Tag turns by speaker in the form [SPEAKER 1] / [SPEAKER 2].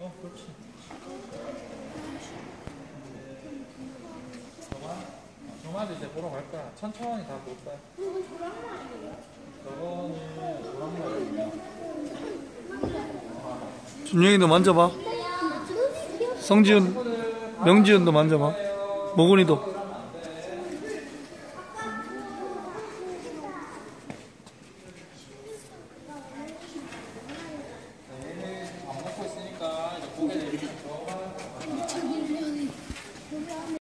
[SPEAKER 1] 그렇지. 정말 이제 보러 갈 거야. 천천히 다 볼 거야. 저거는 조랑말이야.
[SPEAKER 2] 준영이도 만져봐. 성지훈, 명지훈도 만져봐. 모근이도.